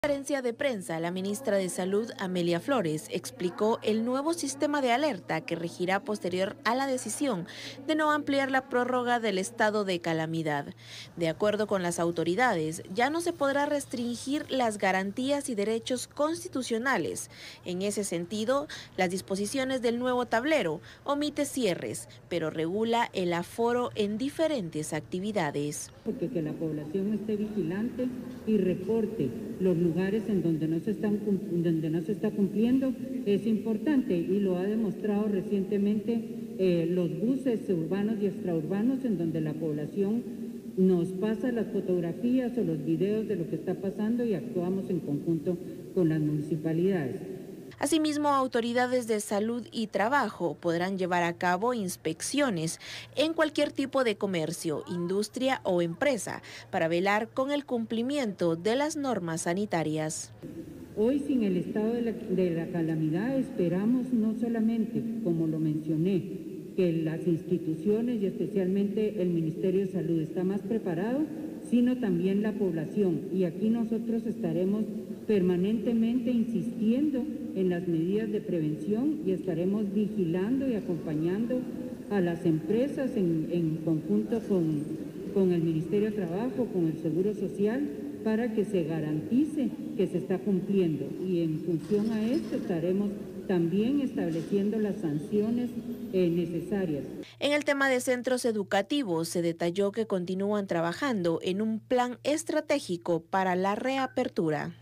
En conferencia de prensa, la ministra de Salud, Amelia Flores, explicó el nuevo sistema de alerta que regirá posterior a la decisión de no ampliar la prórroga del estado de calamidad. De acuerdo con las autoridades, ya no se podrá restringir las garantías y derechos constitucionales. En ese sentido, las disposiciones del nuevo tablero omite cierres, pero regula el aforo en diferentes actividades. Porque que la población esté vigilante y reporte los lugares en donde no se está cumpliendo es importante, y lo ha demostrado recientemente los buses urbanos y extraurbanos, en donde la población nos pasa las fotografías o los videos de lo que está pasando y actuamos en conjunto con las municipalidades. Asimismo, autoridades de salud y trabajo podrán llevar a cabo inspecciones en cualquier tipo de comercio, industria o empresa para velar con el cumplimiento de las normas sanitarias. Hoy, sin el estado de la calamidad, esperamos no solamente, como lo mencioné, que las instituciones y especialmente el Ministerio de Salud está más preparado, sino también la población. Y aquí nosotros estaremos permanentemente insistiendo en las medidas de prevención y estaremos vigilando y acompañando a las empresas en conjunto con el Ministerio de Trabajo, con el Seguro Social, para que se garantice que se está cumpliendo. Y en función a esto estaremos también estableciendo las sanciones necesarias. En el tema de centros educativos, se detalló que continúan trabajando en un plan estratégico para la reapertura.